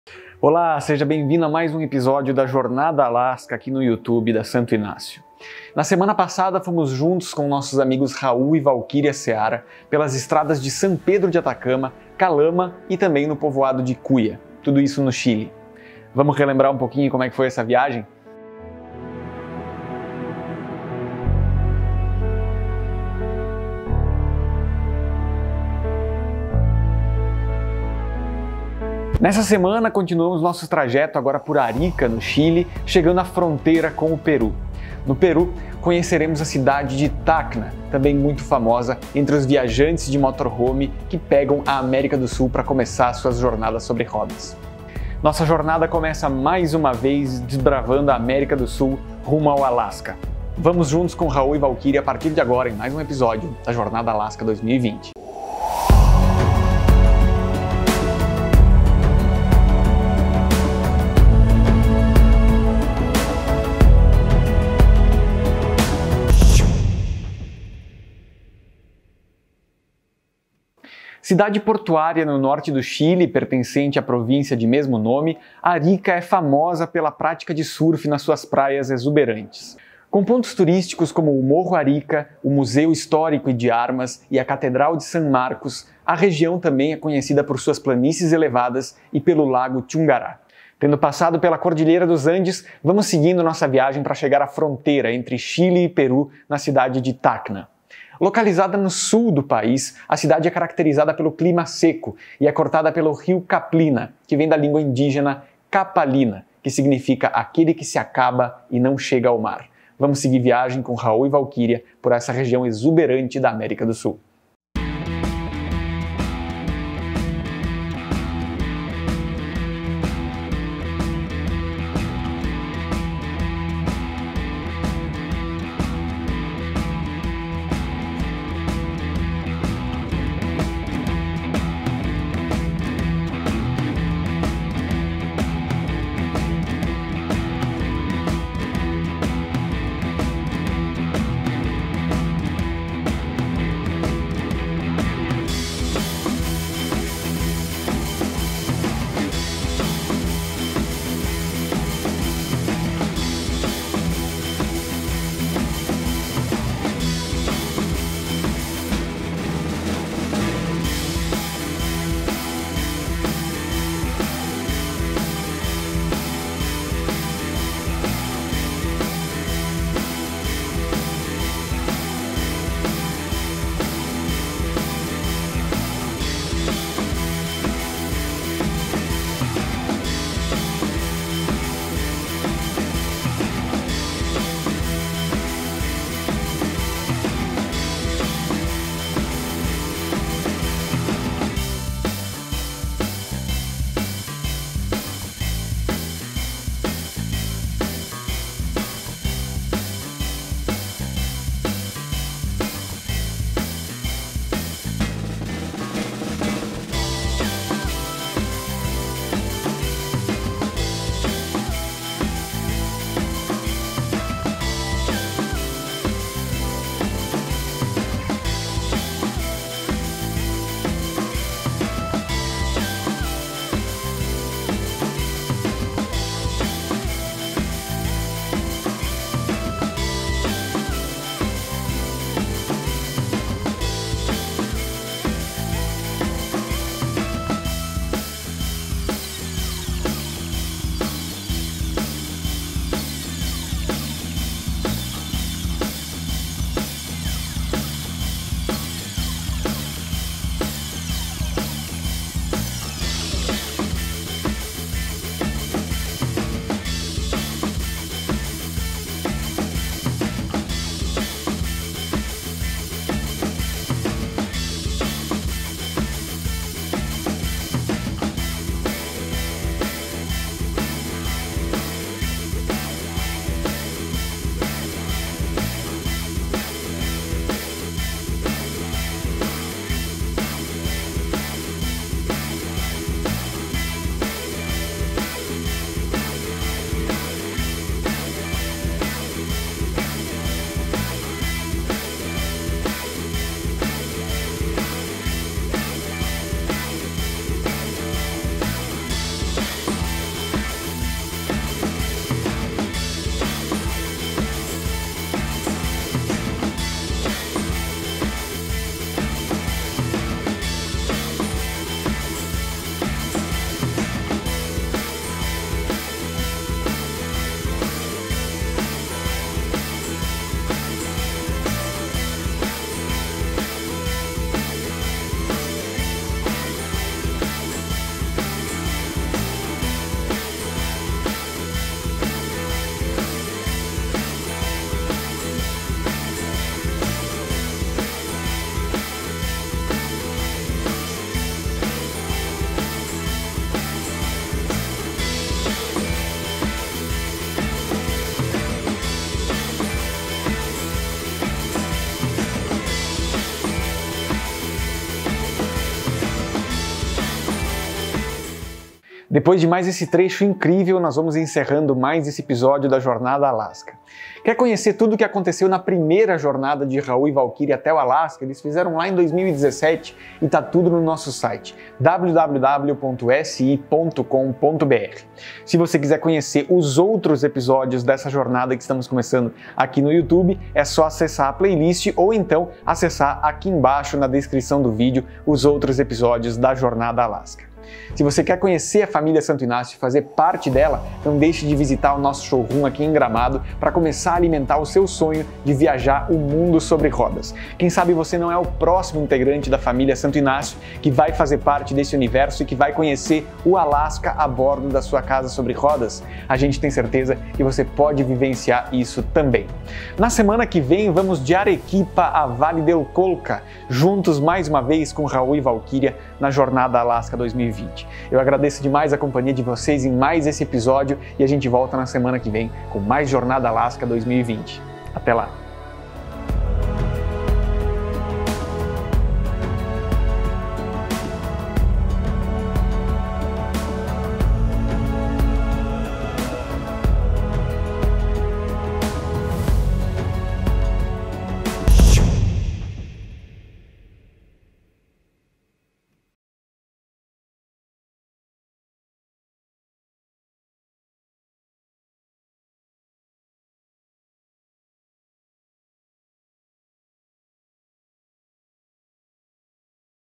Olá, seja bem-vindo a mais um episódio da Jornada Alasca aqui no YouTube da Santo Inácio. Na semana passada fomos juntos com nossos amigos Raul e Valquíria Seara pelas estradas de São Pedro de Atacama, Calama e também no povoado de Cuya, tudo isso no Chile. Vamos relembrar um pouquinho como é que foi essa viagem? Nessa semana, continuamos nosso trajeto agora por Arica, no Chile, chegando à fronteira com o Peru. No Peru, conheceremos a cidade de Tacna, também muito famosa entre os viajantes de motorhome que pegam a América do Sul para começar suas jornadas sobre rodas. Nossa jornada começa mais uma vez desbravando a América do Sul rumo ao Alasca. Vamos juntos com Raul e Valquíria a partir de agora em mais um episódio da Jornada Alasca 2020. Cidade portuária no norte do Chile, pertencente à província de mesmo nome, Arica é famosa pela prática de surf nas suas praias exuberantes. Com pontos turísticos como o Morro Arica, o Museu Histórico e de Armas e a Catedral de San Marcos, a região também é conhecida por suas planícies elevadas e pelo Lago Chungará. Tendo passado pela Cordilheira dos Andes, vamos seguindo nossa viagem para chegar à fronteira entre Chile e Peru, na cidade de Tacna. Localizada no sul do país, a cidade é caracterizada pelo clima seco e é cortada pelo rio Caplina, que vem da língua indígena Capalina, que significa aquele que se acaba e não chega ao mar. Vamos seguir viagem com Raul e Valquíria por essa região exuberante da América do Sul. Depois de mais esse trecho incrível, nós vamos encerrando mais esse episódio da Jornada Alasca. Quer conhecer tudo o que aconteceu na primeira jornada de Raul e Valquíria até o Alasca? Eles fizeram lá em 2017 e tá tudo no nosso site www.si.com.br. Se você quiser conhecer os outros episódios dessa jornada que estamos começando aqui no YouTube, é só acessar a playlist ou então acessar aqui embaixo na descrição do vídeo os outros episódios da Jornada Alasca. Se você quer conhecer a família Santo Inácio e fazer parte dela, não deixe de visitar o nosso showroom aqui em Gramado para começar a alimentar o seu sonho de viajar o mundo sobre rodas. Quem sabe você não é o próximo integrante da família Santo Inácio que vai fazer parte desse universo e que vai conhecer o Alasca a bordo da sua casa sobre rodas? A gente tem certeza que você pode vivenciar isso também. Na semana que vem vamos de Arequipa a Vale del Colca, juntos mais uma vez com Raul e Valquíria na Jornada Alasca 2020. Eu agradeço demais a companhia de vocês em mais esse episódio e a gente volta na semana que vem com mais Jornada Alasca 2020. Até lá!